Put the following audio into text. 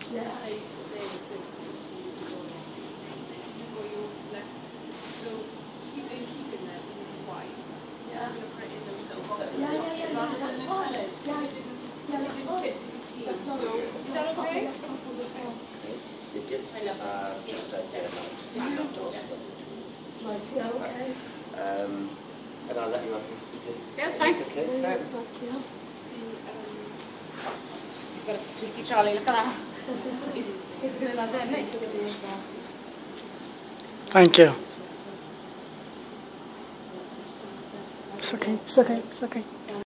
Yeah. Yeah, that's fine. Yeah, that's fine. That's not. Is that okay? That's comfortable as well. The gifts are just out there now. Right, yeah, okay. And I'll let you have it. Yeah, it's fine. Okay, Yeah. You've got a sweetie Charlie, look at that. Thank you. It's okay, it's okay, it's okay.